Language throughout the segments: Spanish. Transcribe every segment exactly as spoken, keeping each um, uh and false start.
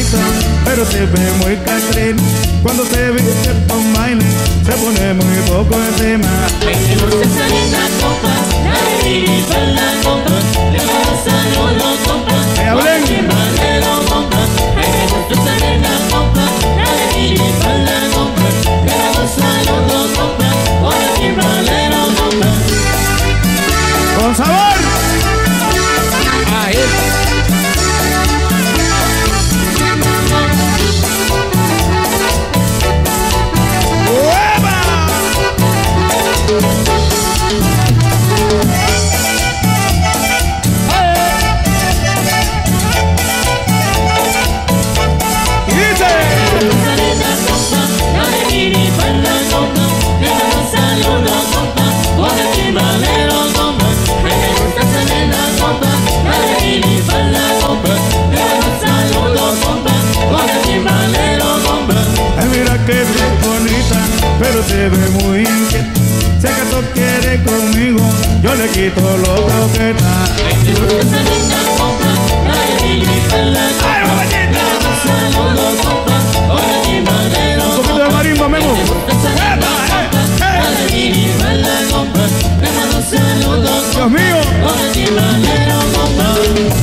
bonita, pero se ve muy Catrín. Cuando se viste pa' un baile, se pone muy poco encima. Me gusta salir la copa, la bebida y la copa. Le pasa a los compas, ¡me hablen! vale los compas. Me gusta salir la copa, la bebida y la copa. Le pasa a los compas, vale los compas. ¡Con sabor! Ahí. Pero se ve muy inquieta. Si acaso quiere conmigo, yo le quito lo croqueta. Me gusta salir la copa, la bebida y la copa. ¡Ay, mamacita! Le pasa a los compas, ahora sí vale los compas. Un poquito de marimba, Memo. Me gusta salir la copa, la bebida y la copa. Le mando saludos, Dios mío. ahora sí vale los compas.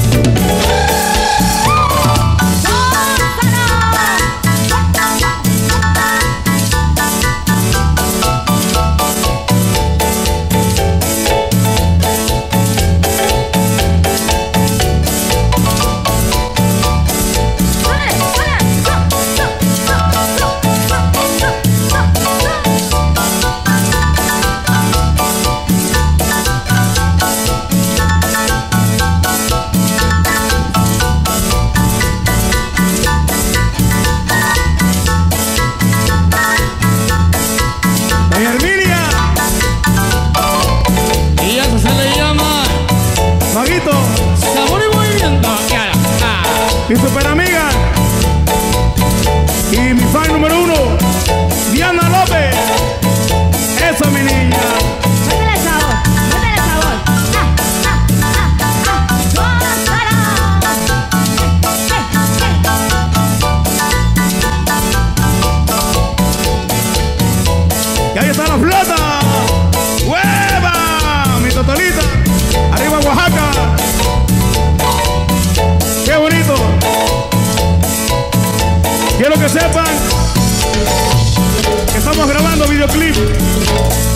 Mi super amiga y mi fan número uno, Diana López. Eso, mi niña. Métele sabor, métele sabor. Ah, ah, ah, ah. Y ahí está la flota. ¡Hueva! Mi Totolita. Arriba Oaxaca. ¡Qué bonito! Quiero que sepan que estamos grabando videoclip